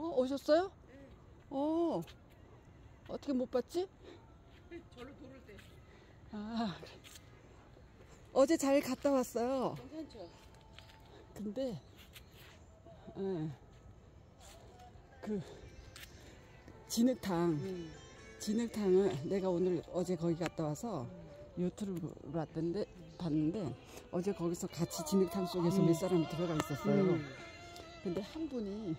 오셨어요? 어떻게 못 봤지? 절로 돌을 때. 아, 어제 잘 갔다 왔어요. 괜찮죠? 근데, 그, 진흙탕을 내가 어제 거기 갔다 와서 유튜브로 봤는데, 어제 거기서 같이 진흙탕 속에서 몇 사람이 들어가 있었어요. 근데 한 분이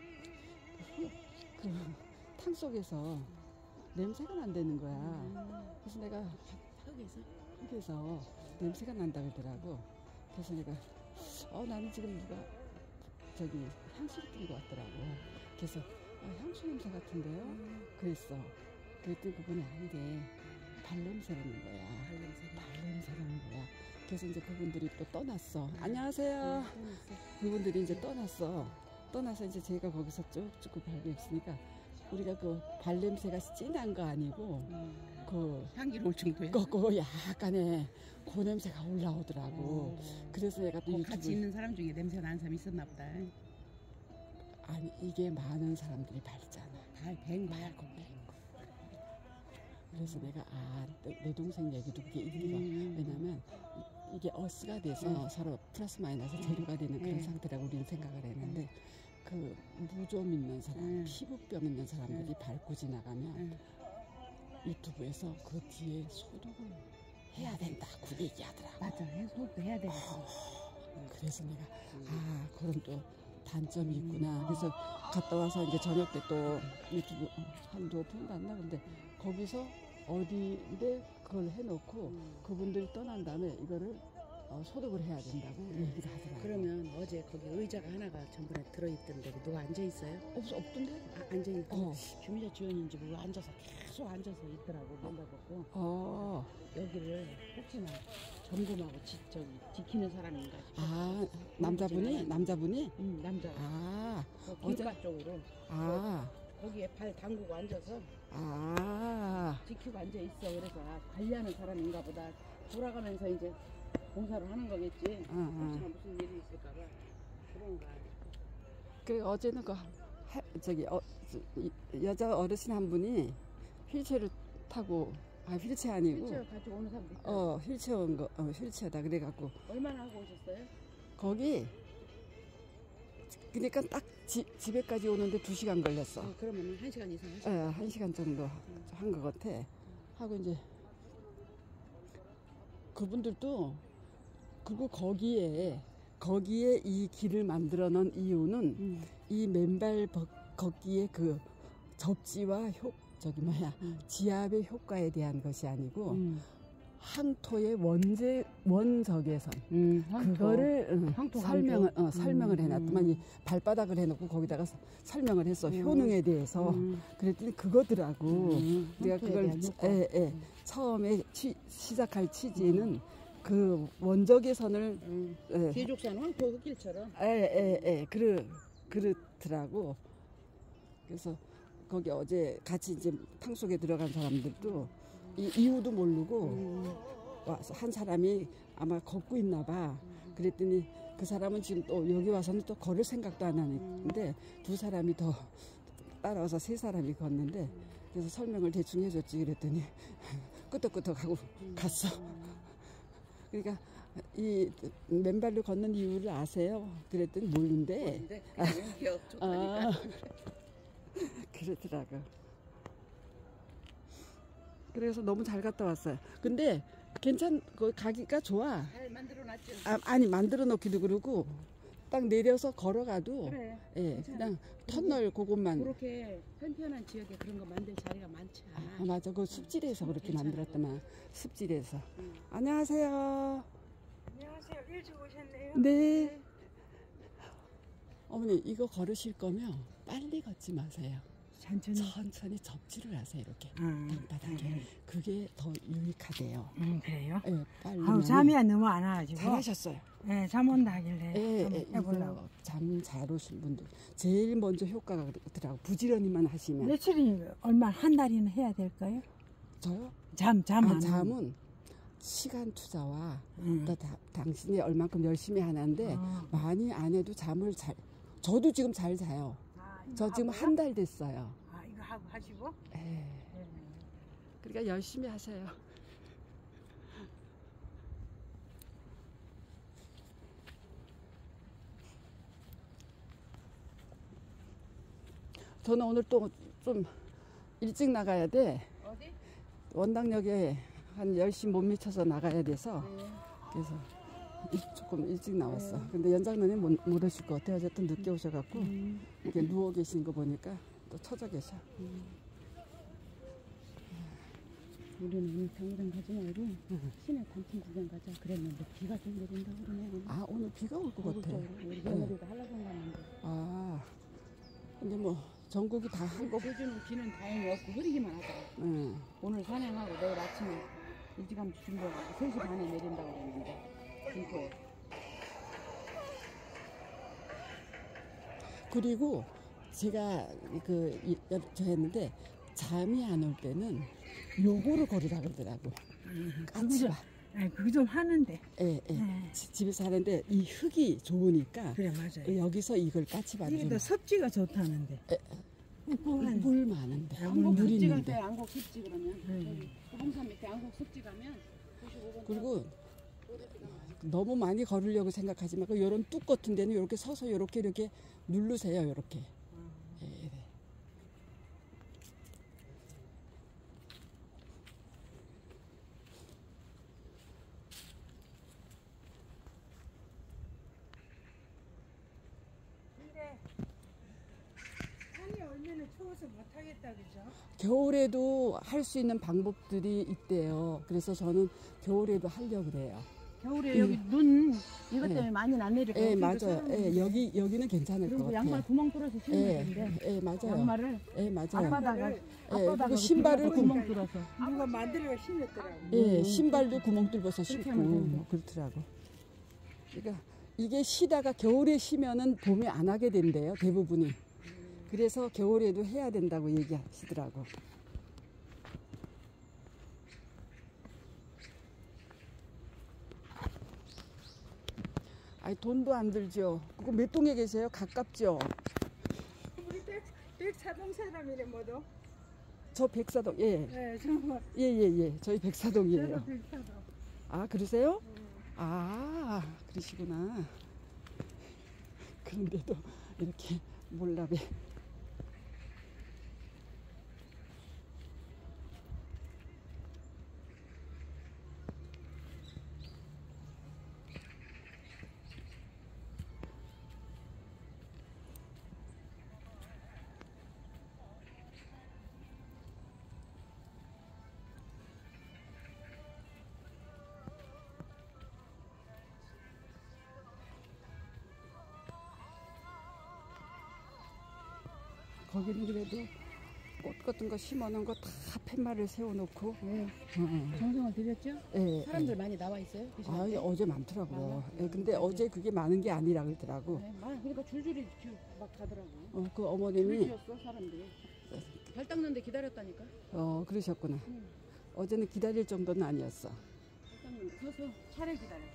그 탕 속에서 냄새가 난다는 거야. 그래서 내가 흙에서 냄새가 난다 그러더라고. 그래서 내가 나는 지금 누가 저기 향수를 뿌린 것 같더라고. 그래서 향수 냄새 같은데요? 그랬어. 그랬더니 그분이 아니래. 발냄새라는 거야. 발냄새라는 거야. 그래서 이제 그분들이 또 떠났어. 안녕하세요. 그분들이 이제 떠나서 이제 제가 거기서 쭉쭉 발견했으니까 우리가 그 발냄새가 진한 거 아니고 그 향기로울 정도야. 그 약간의 그 냄새가 올라오더라고. 그래서 내가 또 같이 있는 사람 중에 냄새 나는 사람이 있었나 보다. 아니 이게 많은 사람들이 발잖아. 발고 그래서 내가 내 동생 얘기도 그게 일리가. 왜냐면 이게 어스가 돼서 서로 플러스 마이너스 재료가 되는 그런 상태라고 우리는 생각을 했는데 그 무좀 있는 사람, 피부병 있는 사람들이 밟고 지나가면 유튜브에서 그 뒤에 소독을 해야 된다고 얘기하더라고. 맞아, 소독도 해야 되겠어. 그래서 내가 그런 또 단점이 있구나. 그래서 갔다 와서 이제 저녁 때 또 유튜브 한두 편 봤나. 근데 거기서 어디인데 그걸 해놓고 그분들이 떠난 다음에 이거를 소독을 해야 된다고 얘기를 하더라고요. 그러면 어제 거기 의자가 하나가 전부 다 들어있던데 누가 앉아있어요? 없던데? 앉아있고 주민자 지원인지 모르고 계속 앉아서 있더라고. 맨날 보고 여기를 혹시나 점검하고 지키는 사람인가 싶어. 남자분이? 남자. 길가 쪽으로 거기에 발 담그고 앉아서 지키고 앉아있어. 그래서 관리하는 사람인가 보다. 돌아가면서 이제 공사를 하는 거겠지. 혹시나 무슨 일이 있을까봐 그런가. 그 어제는 여자 어르신 한 분이 휠체어를 타고 휠체어 아니고 휠체어 가지고 오는 사람도 있다. 휠체어 온 거 휠체어다 그래갖고. 얼마나 하고 오셨어요? 거기 그러니까 딱 집에까지 오는데 2시간 걸렸어. 그러면 1시간 이상 하셨어요? 1시간 정도 한 것 같아. 하고 이제 그분들도 그리고 거기에 이 길을 만들어 놓은 이유는 이 맨발 걷기의 그 접지와 지압의 효과에 대한 것이 아니고 항토의 원적외선 그거를 설명을 해놨더만 이 발바닥을 해놓고 거기다가 설명을 했어. 효능에 대해서. 그랬더니 그거더라고. 내가 그걸 처음에 시작할 취지는 그 원적외선을 뒤죽산 황토 흙길처럼 그렇더라고. 그래서 거기 어제 같이 이제 탕 속에 들어간 사람들도 이유도 모르고 와서 한 사람이 아마 걷고 있나 봐. 그랬더니 그 사람은 지금 또 여기 와서는 또 걸을 생각도 안 하는데 2사람이 더 따라와서 3사람이 걷는데 그래서 설명을 대충 해줬지. 그랬더니 끄덕끄덕하고 갔어. 그러니까 이 맨발로 걷는 이유를 아세요? 그랬더니 모르는데 그러더라고. 그래서 너무 잘 갔다 왔어요. 근데 가기가 좋아. 잘 만들어놨죠? 아니 만들어 놓기도 그러고 딱 내려서 걸어가도 그래. 그냥 터널 그것만. 그렇게 편편한 지역에 그런 거 만들 자리가 많지 않아. 맞아. 그 습지에서 그렇게 만들었더만. 습지에서. 안녕하세요. 안녕하세요. 일찍 오셨네요. 네. 어머니 이거 걸으실 거면 빨리 걷지 마세요. 천천히 접지를 하세요. 이렇게 땅바닥에. 그게 더 유익하대요. 그래요? 네, 빨리. 잠이 너무 안 와가지고. 잘하셨어요. 네, 잠 온다 하길래 해보려고. 잠 잘 오신 분들 제일 먼저 효과가 그렇더라고. 부지런히만 하시면. 며칠이 한 달이나 해야 될까요? 저요? 잠은 시간 투자와 또 당신이 얼만큼 열심히 하는데 많이 안 해도 저도 지금 잘 자요. 저 지금 한 달 됐어요. 아, 이거 하고 하시고? 예. 네. 그러니까 열심히 하세요. 저는 오늘 또 좀 일찍 나가야 돼. 어디? 원당역에 한 10시 못 미쳐서 나가야 돼서 네. 그래서 조금 일찍 나왔어. 근데 연장님이 못 오실 것 같아요. 어쨌든 늦게 오셔갖고 이렇게 누워 계신 거 보니까 또 처져 계셔. 우리는 오늘 당장 가지 말고 시내 단풍 구경 가자 그랬는데 비가 좀 내린다고 그러네. 아, 오늘 비가 올 것 같아. 우리 며느리가 한라산 갔는데. 아, 근데 뭐 전국이 다 한 거. 요즘은 비는 다행히 없고 흐리기만 하더라. 오늘 산행하고 내일 아침에 일찌감치 준비하고 3시 반에 내린다고 그랬는데 김포에. 그리고 제가 저 했는데 잠이 안 올 때는 요거를 걸으라 그러더라고. 까치바. 네, 그거 좀 하는데. 예. 네. 집에서 하는데 이 흙이 좋으니까 그래, 맞아요. 여기서 이걸 까치바를 이게 더 섭지가 좋다는데. 물 많은데. 안곡 물 습지 갈 있는데. 때 안곡 습지 그러면 저기 고봉산 밑에 안곡 습지 가면 95번 그리고 너무 많이 걸으려고 생각하지 말고 요런 뚝 같은 데는 이렇게 서서 이렇게 누르세요. 이렇게. 예. 근데 산이 얼마나 추워서 못하겠다, 그죠? 겨울에도 할 수 있는 방법들이 있대요. 그래서 저는 겨울에도 하려고 그래요. 겨울에 여기 눈 이것 네. 때문에 많이는 안 내릴 거예요. 예, 맞아요. 예, 여기는 괜찮을 것 그리고 같아요. 양말 구멍 뚫어서 신는 예, 건데 예, 맞아요. 양말을 예, 맞아요. 앞바다가 그리고 신발을 구멍 뚫어서 누가 만들어 신었더라고. 예, 신발도 구멍 뚫어서 신고 하면 되는데. 뭐 그렇더라고. 그러니까 이게 쉬다가 겨울에 쉬면은 봄에 안 하게 된대요, 대부분이. 그래서 겨울에도 해야 된다고 얘기하시더라고. 아니, 돈도 안 들죠. 그거 몇 동에 계세요? 가깝죠? 우리 백사동 사람이래, 뭐도. 저 백사동, 예. 네, 정말. 예. 저희 백사동이에요. 저도 백사동. 아, 그러세요? 아, 그러시구나. 그런데도 이렇게 몰라배. 거기는 그래도 꽃 같은 거 심어놓은 거 다 팻말을 세워놓고. 정성을 들였죠? 예, 사람들 많이 나와 있어요? 그 아, 시간대? 어제 많더라고요. 많아? 예, 근데 어제 그게 많은 게 아니라 그러더라고. 네, 그러니까 줄줄이 막 가더라고. 그 어머님이 줄지었어 사람들이. 발 닦는데 기다렸다니까. 그러셨구나. 어제는 기다릴 정도는 아니었어. 발 닦는데 서서 차를 기다렸어.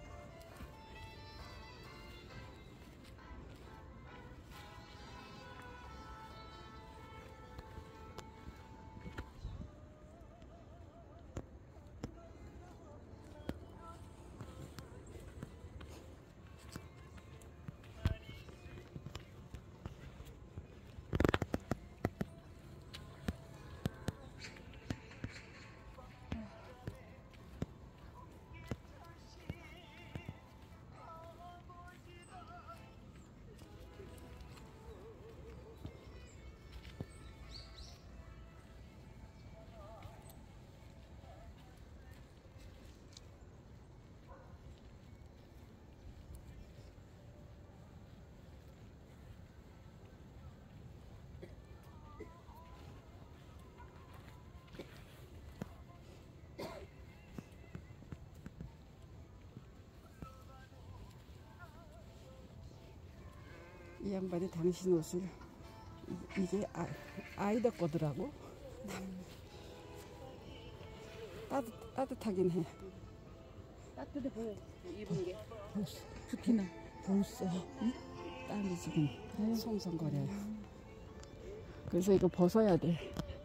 이 양반이 당신 옷을 이게 아이들 거더라고. 따뜻하긴 해. 따뜻해 보여 입은 게. 특히나 벌써 땀이 지금 송송거려요. 그래서 이거 벗어야 돼.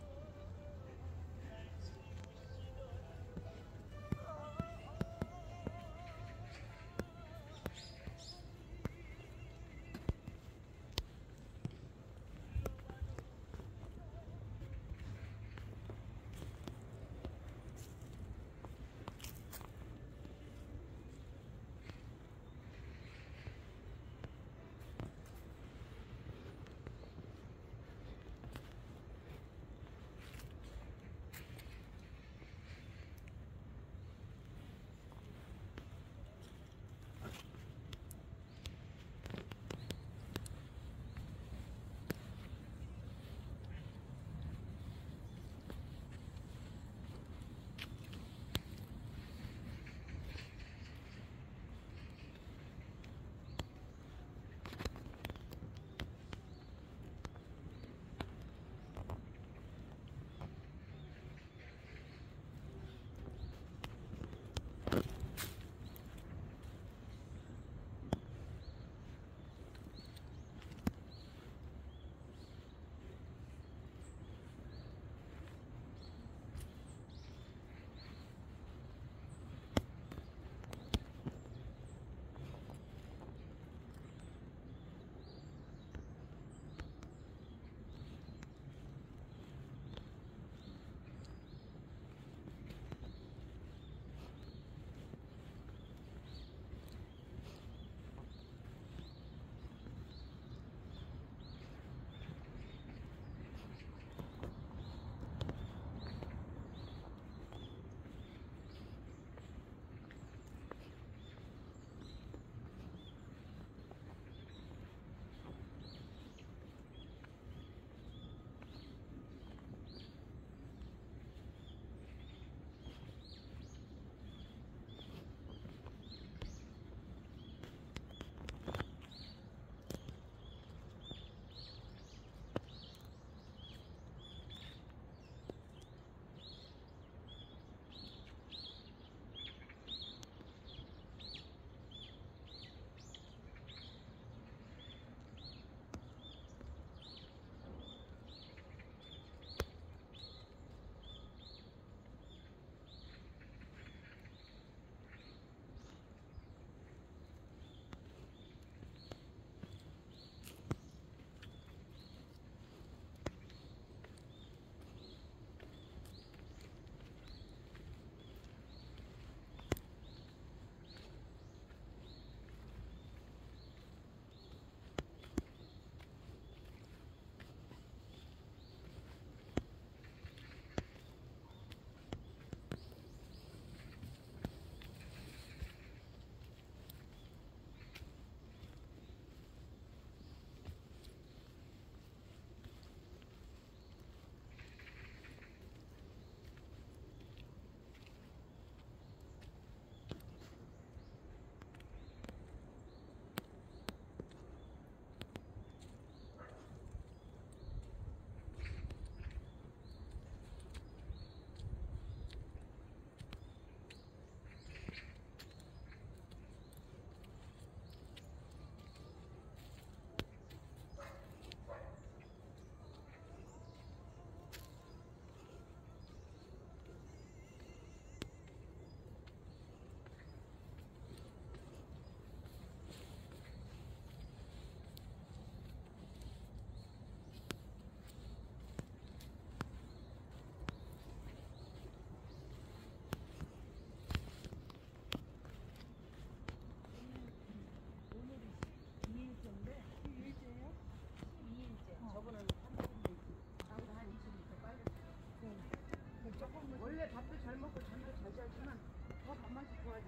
원래 밥도 잘 먹고 잠도 잘 자지만 더 밥맛이 좋아져.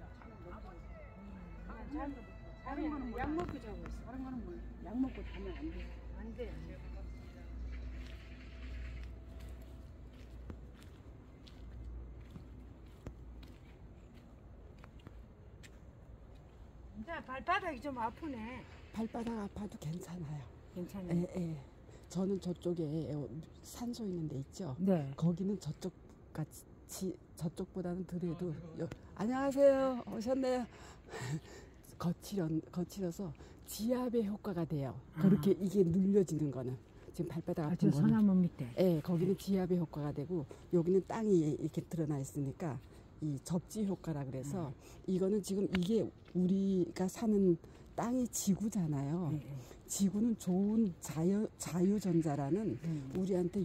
다른 거는 약 먹고 자고 있어. 다른 거는 몰라. 약 먹고 자면 안 돼. 안 돼. 진짜 발바닥이 좀 아프네. 발바닥 아파도 괜찮아요. 괜찮아요. 예, 예. 저는 저쪽에 산소 있는 데 있죠. 네. 거기는 저쪽 같이 저쪽보다는 덜해도 안녕하세요. 오셨네요. 거칠어서 지압의 효과가 돼요. 그렇게 이게 눌려지는 거는 지금 발바닥 아주 아픈 거는 소나무 밑에. 예, 거기는 지압의 효과가 되고 여기는 땅이 이렇게 드러나 있으니까 이 접지 효과라 그래서 이거는 지금 이게 우리가 사는 땅이 지구잖아요. 지구는 좋은 자유전자라는 우리한테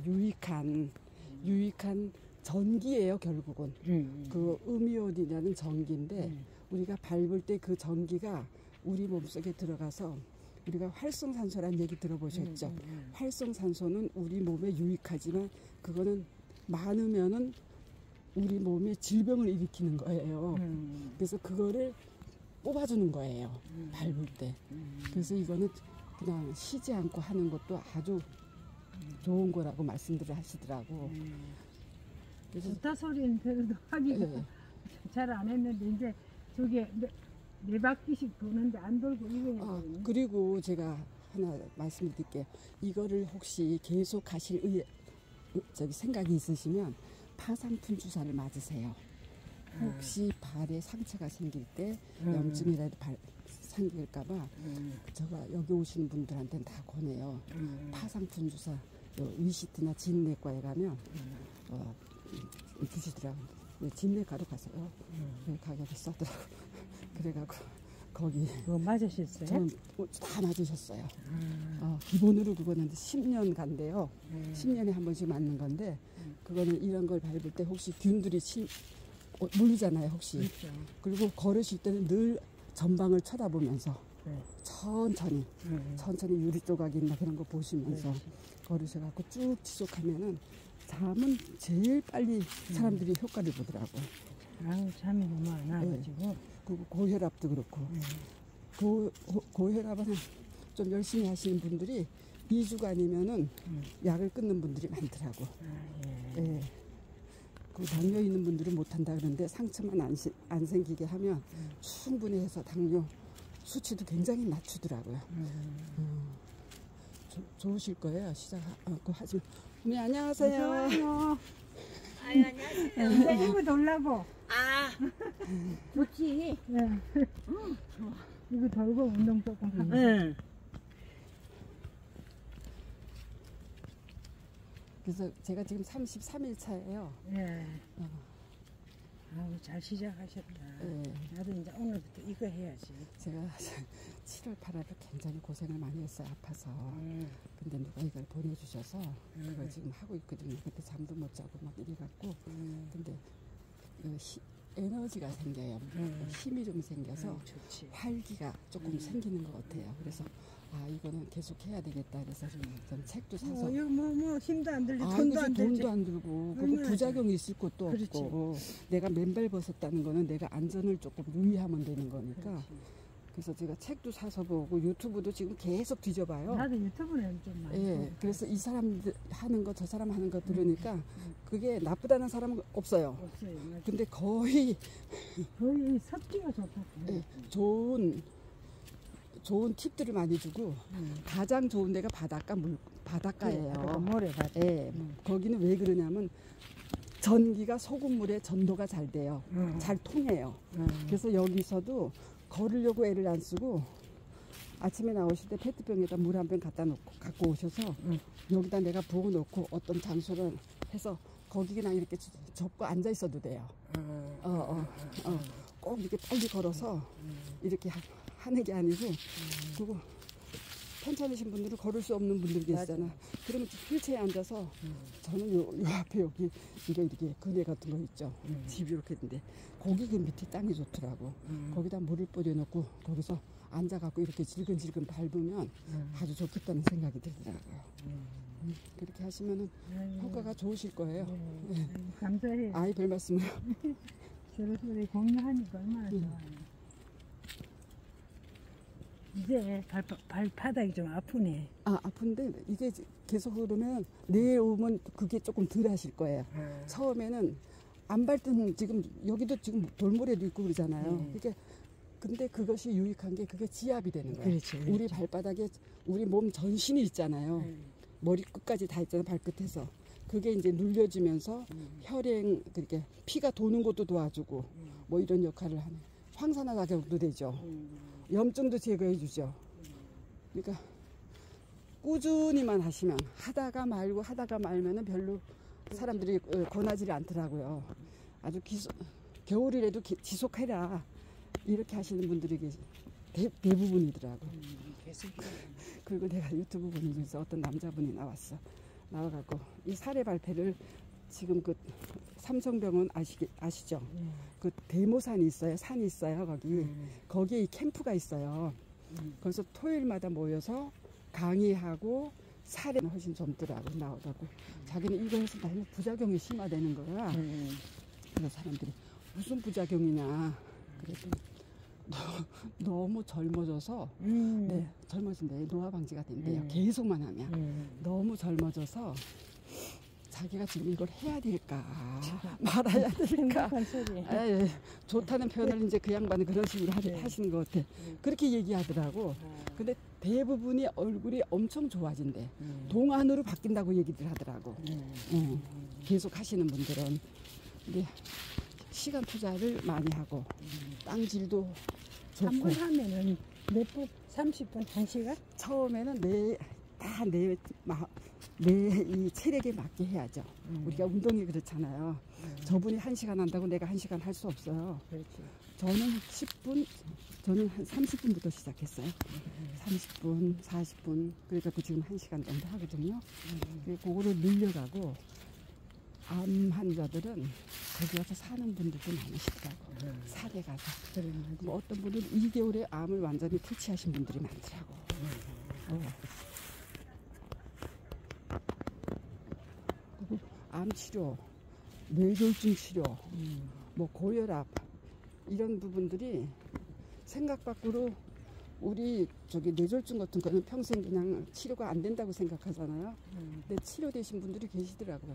유익한 전기예요, 결국은. 그 음이온이라는 전기인데 우리가 밟을 때 그 전기가 우리 몸속에 들어가서 우리가 활성산소라는 얘기 들어보셨죠? 활성산소는 우리 몸에 유익하지만 그거는 많으면은 우리 몸에 질병을 일으키는 거예요. 그래서 그거를 뽑아주는 거예요. 밟을 때. 그래서 이거는 그냥 쉬지 않고 하는 것도 아주 좋은 거라고 말씀들을 하시더라고. 그래서 좋다 소리는 그래도 하기가 예. 잘 안 했는데 이제 저게 네 바퀴씩 도는데 안 돌고 이거 해야 되거든요. 그리고 제가 하나 말씀을 드릴게요. 이거를 혹시 계속 하실 생각이 있으시면 파상풍 주사를 맞으세요. 혹시 발에 상처가 생길 때 염증이라도 생길까봐 제가 여기 오시는 분들한테는 다 권해요. 파상풍 주사 위시트나 진내과에 가면 주시더라고요. 진내과로 가서요. 가격이 싸더라고. 그래갖고 거기 그거 맞으셨어요? 저는 다 맞으셨어요. 기본으로 그거는 10년 간대요. 10년에 한 번씩 맞는 건데 그거는 이런 걸 밟을 때 혹시 균들이 물리잖아요, 혹시. 그렇죠. 그리고 걸으실 때는 늘 전방을 쳐다보면서 천천히 유리 조각이 있나 그런 거 보시면서 걸으셔갖고 쭉 지속하면은 잠은 제일 빨리 사람들이 효과를 보더라고요. 아우 잠이 너무 안 와가지고. 그리고 고혈압도 그렇고 고혈압은 좀 열심히 하시는 분들이 2주간이면은 약을 끊는 분들이 많더라고. 예. 그 당뇨 있는 분들은 못한다 그러는데 상처만 안 생기게 하면 충분히 해서 당뇨 수치도 굉장히 낮추더라고요. 좋으실 거예요. 시작하고 하시면. 어머니 안녕하세요. 아유 안녕하세요. 이거 돌라고. 좋지. 네. 이거 돌고 운동 조금 하고. 응. 그래서 제가 지금 33일 차예요. 예. 아우 잘 시작하셨다. 예. 나도 이제 오늘부터 이거 해야지. 제가 7월 8월에 굉장히 고생을 많이 했어요. 아파서. 근데 누가 이걸 보내주셔서 그걸 지금 하고 있거든요. 그때 잠도 못 자고 막 이래갖고. 근데 에너지가 생겨요. 힘이 좀 생겨서 좋지. 활기가 조금 생기는 것 같아요. 그래서 이거는 계속 해야 되겠다. 그래서 전 책도 사서. 이거 뭐 힘도 안 들지, 그죠. 돈도 안 들지. 돈도 안 들고 그리고 얼마나 부작용이 있을 것도 그렇지. 없고 내가 맨발 벗었다는 거는 내가 안전을 조금 유의하면 되는 거니까. 그래서 제가 책도 사서 보고 유튜브도 지금 계속 뒤져봐요. 나도 유튜브는 좀 많이. 예, 보고. 그래서 이 사람 하는 거 저 사람 하는 거 들으니까 그게 나쁘다는 사람은 없어요. 없어요. 맞아. 근데 거의 거의 섭취가 좋다. 예, 좋은 팁들을 많이 주고 가장 좋은 데가 바닷가예요. 모래밭. 예, 거기는 왜 그러냐면 전기가 소금물에 전도가 잘 돼요. 잘 통해요. 그래서 여기서도 걸으려고 애를 안 쓰고 아침에 나오실 때 페트병에다 물 한 병 갖고 오셔서 여기다 내가 부어 놓고 어떤 장소를 해서 거기 그냥 이렇게 접고 앉아 있어도 돼요. 꼭 이렇게 빨리 걸어서 이렇게 하는 게 아니고 그리고 편찮으신 분들은 걸을 수 없는 분들 계시잖아. 그러면 휠체어에 앉아서 저는 요 앞에 여기 이렇게 그네 같은 거 있죠. 집이 이렇게 있는데 거기 그 밑에 땅이 좋더라고. 거기다 물을 뿌려놓고 거기서 앉아갖고 이렇게 질근질근 밟으면 아주 좋겠다는 생각이 들더라고요. 그렇게 하시면은 효과가 좋으실 거예요. 감사해요. 아이 별 말씀을. 저런 소리 공유하니까 얼마나 좋아요. 이제 발바닥이 좀 아프네. 아픈데 이게 계속 그러면 내일 오면 그게 조금 덜 하실 거예요. 처음에는 안 밟든 지금 여기도 지금 돌모래도 있고 그러잖아요. 이게 근데 그것이 유익한 게 그게 지압이 되는 거예요. 그렇지. 우리 발바닥에 우리 몸 전신이 있잖아요. 머리 끝까지 다 있잖아요. 발끝에서. 그게 이제 눌려지면서 혈행 그렇게 피가 도는 것도 도와주고 뭐 이런 역할을 하는 황산화 작용도 되죠. 염증도 제거해 주죠. 그러니까 꾸준히만 하시면, 하다가 말고 하다가 말면은 별로 사람들이 권하지 않더라고요. 아주 겨울이라도 지속해라 이렇게 하시는 분들이 대부분이더라고. 그리고 내가 유튜브 보면서 어떤 남자분이 나와갖고 이 사례 발표를 지금 그 삼성병원 아시죠? 그 대모산이 있어요. 산이 있어요. 거기에 이 캠프가 있어요. 그래서 토요일마다 모여서 강의하고 사례는 훨씬 젊더라고 나오다고. 자기는 이거 해서 너무 부작용이 심화되는 거야. 그래서 사람들이 무슨 부작용이냐. 그랬더니 너무 젊어져서 네, 젊어진대. 노화 방지가 된대요. 계속만 하면. 너무 젊어져서 자기가 지금 이걸 해야 될까 말아야 될까. 좋다는 표현을 이제 그 양반은 그런 식으로 하시는 것 같아. 그렇게 얘기하더라고. 근데 대부분이 얼굴이 엄청 좋아진대. 동안으로 바뀐다고 얘기를 하더라고. 계속 하시는 분들은. 근데 시간 투자를 많이 하고 땅질도 좋고. 한 번 하면은 몇 분? 30분? 1시간? 처음에는 내 이 체력에 맞게 해야죠. 우리가 운동이 그렇잖아요. 저분이 1시간 한다고 내가 1시간 할 수 없어요. 그렇지. 저는 한 30분부터 시작했어요. 30분, 40분. 그러니까 지금 1시간 정도 하거든요. 그거를 늘려가고, 암 환자들은 거기 가서 사는 분들도 많으시더라고. 사대 가서. 뭐 어떤 분은 2개월에 암을 완전히 퇴치하신 분들이 많더라고. 그리고 암 치료, 뇌졸중 치료, 뭐 고혈압 이런 부분들이 생각 밖으로 우리 뇌졸중 같은 거는 평생 그냥 치료가 안 된다고 생각하잖아요. 근데 치료되신 분들이 계시더라고요.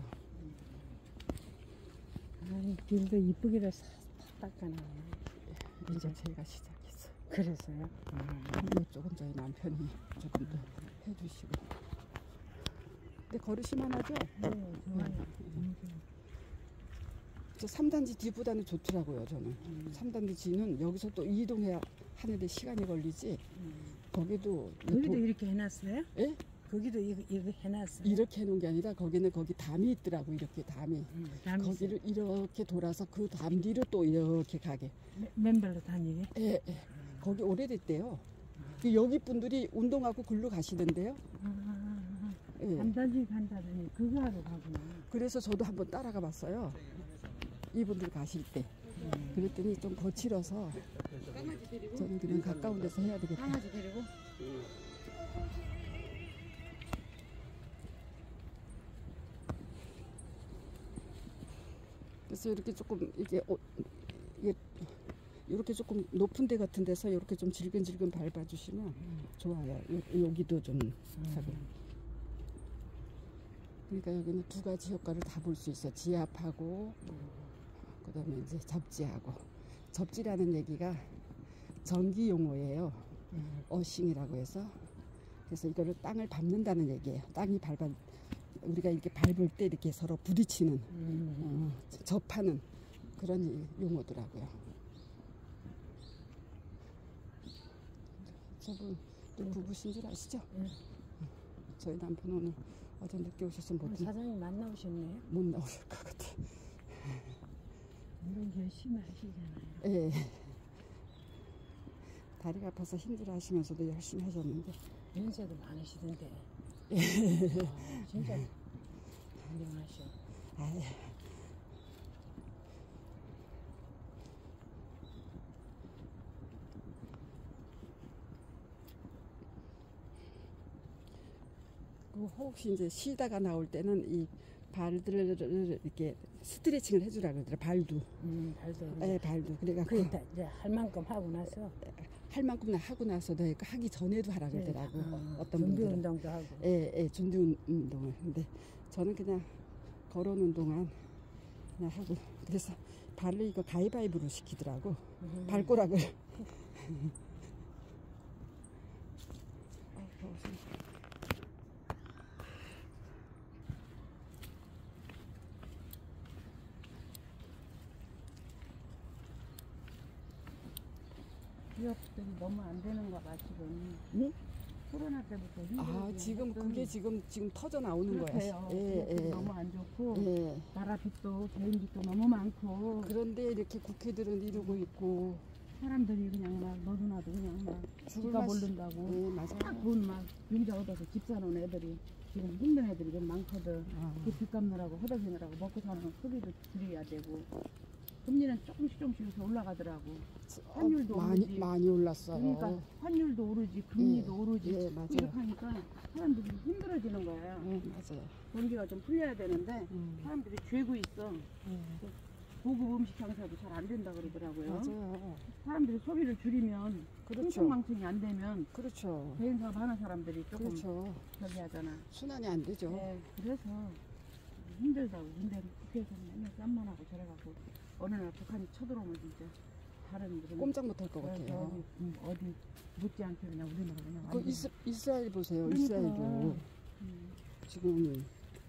길도 이쁘기로 싹 닦아놔요. 이제 제가 시작했어요. 그래서요? 이쪽은 저희 남편이 조금 더 해주시고. 근데 걸으시면 하죠? 네, 좋아요. 저 3단지 D보다는 좋더라고요, 저는. 3단지 G는 여기서 또 이동해야 하는데 시간이 걸리지. 거기도 이렇게 해놨어요? 예? 거기도 이거 해놨어요? 이렇게 해놓은 게 아니라 거기는 거기 담이 있더라고. 이렇게 담이. 거기를 있어요. 이렇게 돌아서 그 담 뒤로 또 이렇게 가게. 맨발로 다니게? 예. 거기 오래됐대요. 여기 분들이 운동하고 글로 가시던데요. 예. 담단지 간다더니 그거 하러 가구나. 그래서 저도 한번 따라가 봤어요. 이분들 가실 때. 그랬더니 좀 거칠어서 저는 그냥 가까운 데서 해야 되겠다. 강아지 데리고? 그래서 이렇게 조금 이게 이렇게 조금 높은 데 같은 데서 이렇게 좀 질근질근 밟아주시면 좋아요. 여기도 좀 하고. 그러니까 여기는 두 가지 효과를 다 볼 수 있어요. 지압하고 그다음에 이제 접지하고. 접지라는 얘기가 전기 용어예요. 어싱이라고 해서. 그래서 이거를 땅을 밟는다는 얘기예요. 땅이 우리가 이렇게 밟을 때 이렇게 서로 부딪히는 접하는 그런 용어더라고요. 저분 부부신 줄 아시죠? 저희 남편 오늘 어제 늦게 오셔서 사장님 만나오셨네요? 못 나오실 것 같아. 운동 열심히 하시잖아요. 예. 다리가 아파서 힘들어 하시면서도 열심히 하셨는데. 연세도 많으시던데. 진짜 훌륭하셔. 혹시 이제 쉬다가 나올 때는 이 발들을 이렇게 스트레칭을 해주라 그러더라. 발도. 발도. 네, 발도. 그래갖고 그러니까 이제 할 만큼 하고 나서. 할 만큼 하고 나서도 하기 전에도 하라 그러더라고. 어떤 준비 분들은. 운동도 하고. 예, 준비 운동을. 근데 저는 그냥 걸어오는 동안 그냥 하고. 그래서 발을 이거 가위바위보로 시키더라고. 발꼬락을. 기억들이 너무 안 되는 거 봐, 지금. 응? 코로나 때부터 힘들게 아, 지금 했던 그게 지금 터져 나오는 거야. 그렇대요. 예. 너무 안 좋고 예. 나라 빚도 개인 빚도 너무 많고 그런데 이렇게 국회들은 이러고 있고 사람들이 그냥 막 너도나도 그냥 막 죽을 지가 맛이- 모른다고 예, 맞아요. 딱 돈 막 융자 얻어서 집 사놓은 애들이 지금 힘든 애들이 좀 많거든. 아, 그 빚 갚느라고 허덕이느라고 먹고 사는 소비도 줄여야 되고 금리는 조금씩 요새 올라가더라고. 환율도 오르지. 많이 올랐어요. 그러니까 환율도 오르지 금리도 예, 오르지 예, 맞아요. 이렇게 하니까 사람들이 힘들어지는 거야. 맞아요. 경기가 좀 풀려야 되는데 사람들이 죄고 있어. 고급 음식 장사도 잘 안 된다 그러더라고요. 맞아요. 사람들이 소비를 줄이면 그렇죠. 흥청망청이 안 되면 그렇죠. 개인 사업 하는 사람들이 조금 그렇죠. 저기 하잖아. 순환이 안 되죠. 네, 그래서 힘들다고. 근데 국회에서는 맨날 쌈만 하고 저래가고 어느 날 북한이 쳐들어오면 진짜 다른 무슨 꼼짝 못할 것 같아요. 어디 못지않게 그냥 우리나라 그냥 그 완전- 이스라엘 보세요. 그러니까. 이스라엘도 지금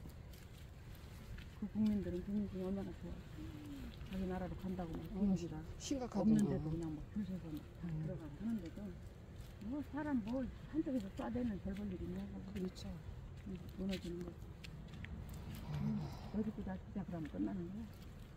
그 국민들은 국민들이 얼마나 좋아. 자기 나라로 간다고 막 비행기가 심각하죠. 없는데도 그냥 막줄 서서 막 들어가고 하는데도 뭐 사람 뭐 한쪽에서 쏴대면 별 볼 일이 있냐고. 그렇죠. 무너지는 거. 어디도 다 진짜 그러면 끝나는 거야.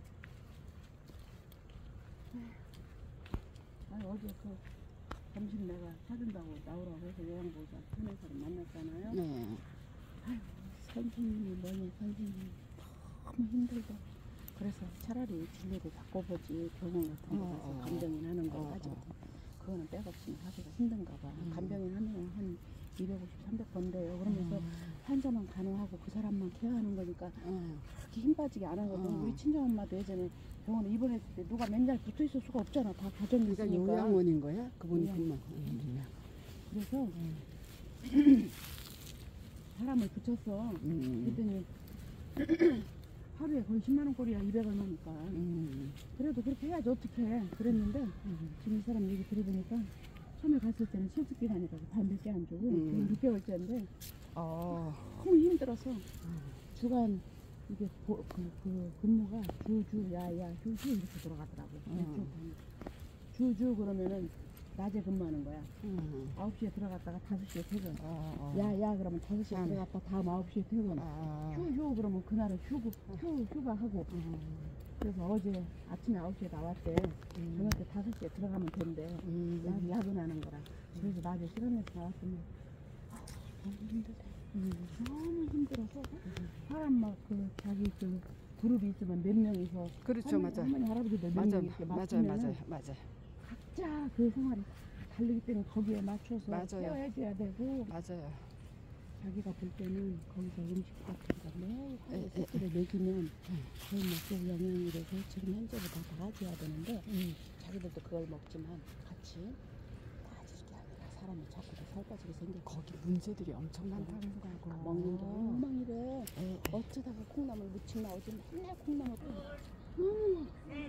아니 어제 그 점심 내가 사준다고 나오라고 해서 요양보호사 하는 사람 만났잖아요. 네. 선생님이 뭐니 선생님이 너무 힘들다. 그래서 차라리 진료를 바꿔보지 병원 같은 데 가서 간병인 하는 거 하지. 그거는 백없이 하기가 힘든가 봐. 간병인 하면 한 250, 300번대요. 그러면서 환자만 간호하고 그 사람만 케어하는 거니까 그렇게 힘 빠지게 안 하거든. 우리 친정엄마도 예전에 병원에 입원했을 때 누가 맨날 붙어 있을 수가 없잖아. 다 가정이 그러니까 있으니까. 요양원인 거야? 그분이 요양. 분만. 그래서 사람을 붙였어. 그랬더니 하루에 거의 10만 원꼴이야. 200얼마니까. 그래도 그렇게 해야지 어떡해. 그랬는데 지금 이 사람 얘기 들어보니까 처음에 갔을 때는 실습기간이라고 밥 몇 개 안 주고 지금 6개월째인데 너무 힘들어서 주간 이게 근무가 주야야 주주 이렇게 돌아가더라고. 주주 그러면은 낮에 근무하는 거야. 9시에 들어갔다가 5시에 퇴근. 야야 그러면 5시에 들어갔다 다음 9시에 퇴근. 휴 그러면 그날은 휴가하고. 그래서 어제 아침에 9시에 나왔대. 저녁 때 5시에 들어가면 된대. 야근하는 거라. 그래서 낮에 시간 내서 나왔더니 너무 힘들대. 너무 힘들어서 사람 막 자기 그룹이 있으면 몇 명이서 그렇죠. 맞아. 할머니 할아버지들 몇 명 이렇게 맞추면 맞아. 각자 그 생활이 다르기 때문에 거기에 맞춰서 맞아요. 케어해줘야 되고 맞아요. 자기가 볼 때는 거기서 음식 같은 거 매일 하루에 세끼를 먹이면 거의 먹고 영양이 돼서 지금 현재보다 나아져야 되는데 자기들도 그걸 먹지만 같이 나아질 게 아니라 사람이 자꾸 더 살 빠지게 생기고 거기 문제들이 엄청 많다고. 먹는 게 엉망이래. 어쩌다가 콩나물 무침 나오지 맨날 콩나물 너무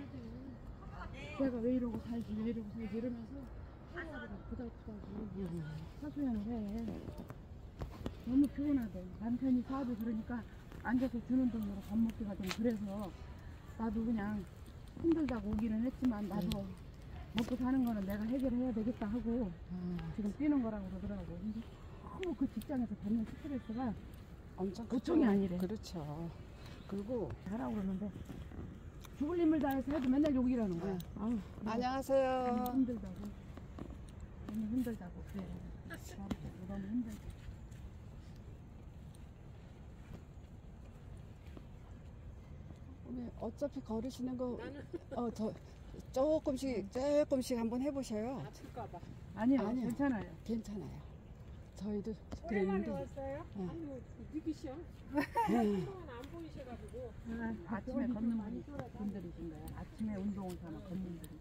내가 왜 이러고 살지 이러면서 하루하루가 부닥부닥하고 하소연을 해. 너무 피곤하대. 남편이 사업이 그러니까 앉아서 주는 돈으로 밥 먹기가 좀 그래서 나도 그냥 힘들다고 오기는 했지만 나도 먹고 사는 거는 내가 해결해야 되겠다 하고 지금 뛰는 거라고 그러더라고. 근데 너무 그 직장에서 받는 스트레스가 엄청 보통이 아니래. 그렇죠. 그리고 하라고 그러는데 죽을 힘을 다해서 해도 맨날 욕이라는 거야. 아유, 안녕하세요. 너무 힘들다고. 너무 힘들다고 그래. 너무 힘들다. 어차피 걸으시는 거 조금씩 한번 해보셔요. 아플까봐. 아니요, 아니요. 괜찮아요. 괜찮아요. 저희도 오랜만에 그랬는데 왔어요? 네. 아니 뭐 느끼셔? 네. 그동안 안 보이셔가지고. 아침에 걷는 분들이신 거예요. 아침에 운동을 하는 걷는 분들.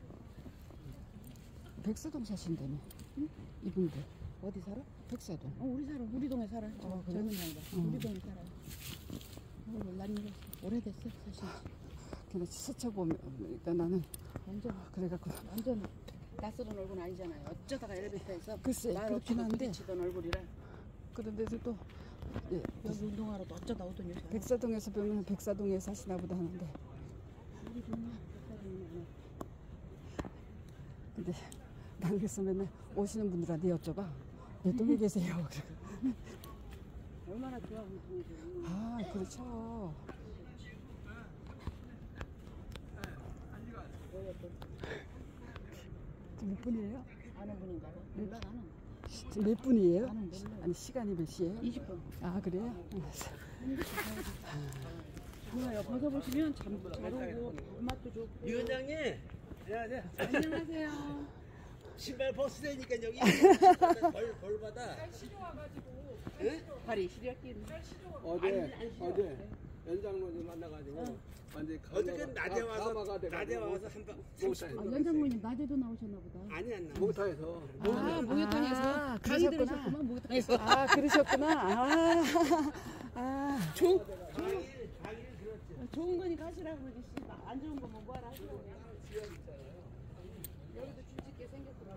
백사동 사신다며. 이분들 어디 살아? 백사동. 우리 살아. 우리 동에 살아. 그래? 젊은 양반. 우리 동에 살아. 난 이거 오래됐어, 사실. 그냥 스쳐보면 일단 나는 그래갖고 완전 낯설은 얼굴 아니잖아요. 어쩌다가 엘리베이터에서 글쎄 말 없이 그렇긴 한데 부딪히던 얼굴이라. 그런데도 또 여기 운동하러도 어쩌다 오던 요새. 백사동에서 보면 백사동에 사시나 보다 하는데 우리 동네 백사동이 아니야. 근데 난 그래서 맨날 오시는 분들한테 여쭤봐. 외동에 계세요. 얼마나 좋아 보이세요. 아, 그렇죠. 지금 몇 분이에요? 아는 분인가 봐. 몰라 나는. 지금 몇 분이에요? 나는 몰라. 아니, 시간이 몇 시예요? 20분. 아, 그래요? 좋아요. 벗어보시면 잘 오고 맛도 좋고. 유 원장님, 안녕하세요. 안녕하세요. 신발 벗으니까 여기 벌 받아. 발이 시렸긴. 어제 연장로님 만나가지고 완전 어저께 낮에 와서 한 방. 연장모님 낮에도 나오셨나 보다. 아니 안 나. 모터에서 목욕탕에서 강의 들으셨구만. 목욕탕에서. 아, 그러셨구나. 아. 좋은 거니 가시라고 그러지. 안 좋은 거면 뭐하라 하시고. 여기도 주짓게 생겼더라고.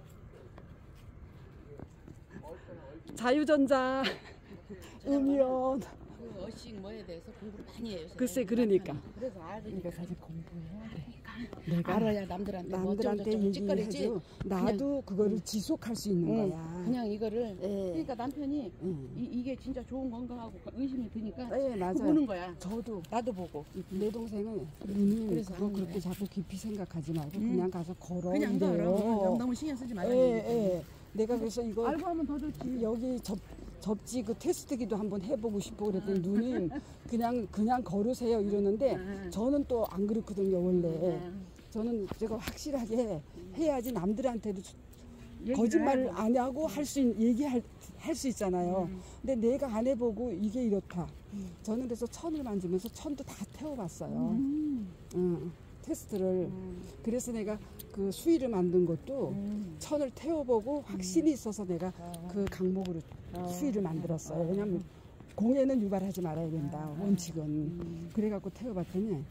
자유전자, 음이온. 그 어식 뭐에 대해서 공부를 많이 해요. 글쎄, 그러니까. 그래서 알으니까 사실 공부해야 돼. 내가 알아야 남들한테 남들한테 얘기해도 나도 그거를 지속할 수 있는 거야. 그냥 이거를 예. 그러니까 남편이 이게 진짜 좋은 건강하고 의심이 드니까 예, 맞아요. 보는 거야. 저도 나도 보고 내 동생은 누님 그래서 그거 하는 그렇게 거야. 자꾸 깊이 생각하지 말고 그냥 가서 걸어. 그냥 이래요. 너무 신경 쓰지 말라. 예. 내가 그래서 이거 알고 하면 더 좋지. 여기 접지 그 테스트기도 한번 해보고 싶고 그랬더니 누님 그냥 걸으세요 이러는데 저는 또 안 그렇거든요 원래. 저는 제가 확실하게 해야지 남들한테도 거짓말을 안 하고 얘기할 수 있잖아요. 근데 내가 안 해보고 이게 이렇다. 저는 그래서 천을 만지면서 천도 다 태워봤어요. 테스트를. 그래서 내가 그 수위를 만든 것도 천을 태워보고 확신이 있어서 내가 그 강목으로 수위를 만들었어요. 왜냐면 공에는 유발하지 말아야 된다. 원칙은. 그래갖고 태워봤더니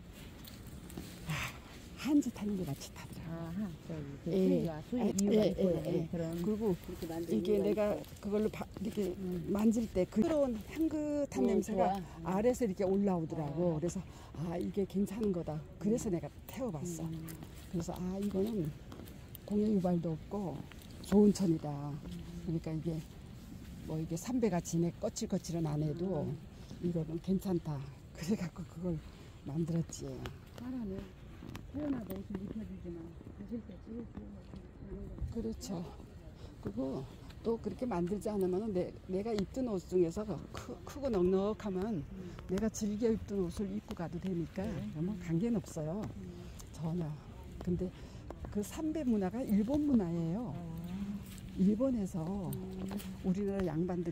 한짓 하는 게 같이 타더라고요. 수익 이유가 있고 그리고 이게 내가 그걸로 이렇게 만질 때 부드러운 향긋한 냄새가 아래서 이렇게 올라오더라고. 그래서 이게 괜찮은 거다. 그래서 내가 태워봤어. 그래서 이거는 공해 유발도 없고 좋은 천이다. 그러니까 이게 뭐 이게 삼배같이 거칠거칠은 안 해도 이거는 괜찮다. 그래갖고 그걸 만들었지. 사람이 태어나도 옷을 입혀주지만 가실 때 제일 좋은 거 그렇죠. 그리고 또 그렇게 만들지 않으면 내가 입던 옷 중에서 크고 넉넉하면 내가 즐겨 입던 옷을 입고 가도 되니까 뭐 관계는 없어요. 전혀. 근데 그 삼배 문화가 일본 문화예요. 일본에서 우리나라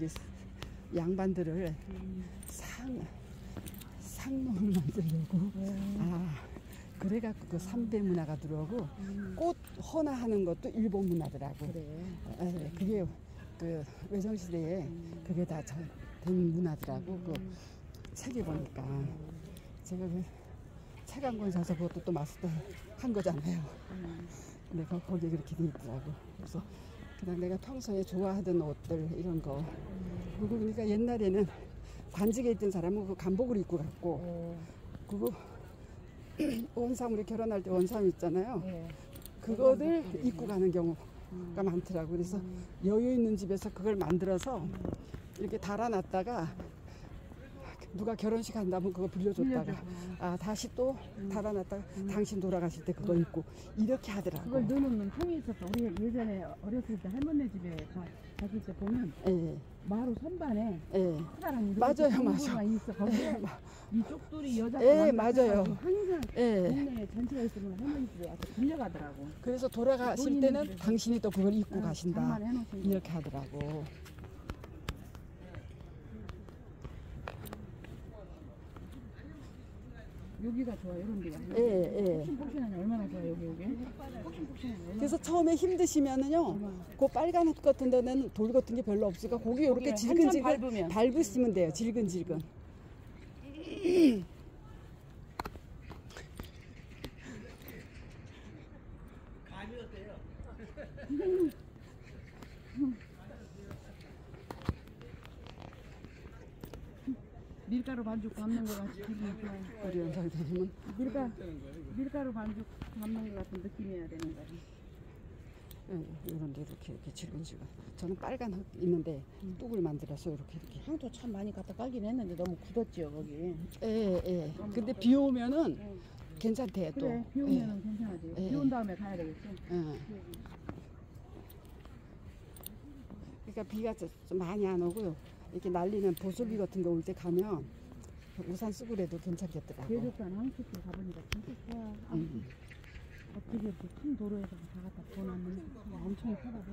양반들을 상놈을 만들려고 그래갖고 그 삼배 문화가 들어오고 꽃 헌화하는 것도 일본 문화더라고. 그래. 그게 그 외정시대에 그게 다 된 문화더라고. 그 책에 보니까 제가 그 책 한 권 사서 그것도 또 마스터 한 거잖아요. 근데 거기에 그렇게 돼 있더라고. 그래서 그냥 내가 평소에 좋아하던 옷들 이런 거. 그리고 그러니까 옛날에는 관직에 있던 사람은 그 간복을 입고 갔고, 그리고 원삼 우리 결혼할 때 원삼 있잖아요. 그거를 입고 가는 경우가 많더라고. 그래서 여유 있는 집에서 그걸 만들어서 이렇게 달아놨다가 누가 결혼식 한다면 그거 빌려줬다가 다시 또 달아놨다가 당신 돌아가실 때 그거 입고 이렇게 하더라고. 그걸 넣어놓는 통이 있었어. 우리 예전에 어렸을 때 할머니 집에 갔을 때 보면 마루 선반에 커다란 맞아요. 있어. 거기에 이 쪽돌이 여자 맞아요. 항상 동네에 잔치가 있으면 할머니 집에 와서 빌려가더라고. 그래서 돌아가실 때는 당신이 또 그걸 입고 가신다 장만해놓으신 이렇게 하더라고. 여기가 좋아, 이런 데가. 폭신폭신하니 얼마나 좋아, 여기. 폭신폭신하니. 그래서 처음에 힘드시면은요, 그 빨간 옷 같은 데는 돌 같은 게 별로 없으니까 고기 이렇게 질근질근 밟으시면 돼요. 질근질근. 감이 어때요? 밀가루 반죽 담는 거 같이 기분이 좋아. 우리 원장님은 밀가루 반죽 담는 거 같은 느낌이어야 되는 거지. 이런 데 이렇게 질근질근. 저는 빨간 흙 있는데 뚝을 만들어서 이렇게. 향도 참 많이 갖다 깔긴 했는데 너무 굳었지요 거기. 예. 근데 비 오면은 괜찮대요 또. 그래 비 오면은 괜찮아지. 비 온 다음에 가야 되겠지. 그러니까 비가 좀 많이 안 오고요. 이렇게 날리는 보슬비 같은 거 올 때 가면 우산 쓰고 그래도 괜찮겠더라고. 대륙산 황수길 가보니까 진짜 좋아. 어떻게 이렇게 큰 도로에서 다 갖다 부어놨는데 엄청 예쁘다고.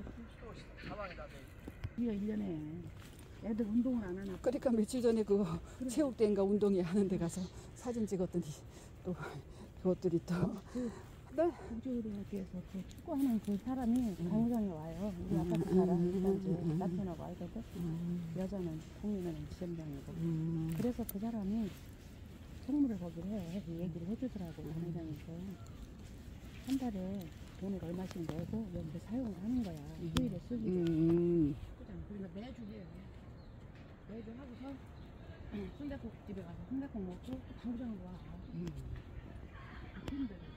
우리가 1년에 애들 운동을 안 하나. 그러니까 며칠 전에 그 체육대회인가 운동회 하는 데 가서 사진 찍었더니 또 그것들이 또 국제고등학교에서 그 축구하는 그 사람이 강의장에 와요. 우리 아파트 살아. 이제 남편하고 알거든. 여자는 국민은 지점장이고. 그래서 그 사람이 청문을 거기를 해. 얘기를 해주더라고. 강의장에서. 한 달에 돈을 얼마씩 내고 여기서 사용을 하는 거야. 휴일에 쓰기로. 그러니까 매주 해요. 매주 하고서 순댓국 집에 가서 순댓국 먹고 또 당구장으로 와. 힘들어.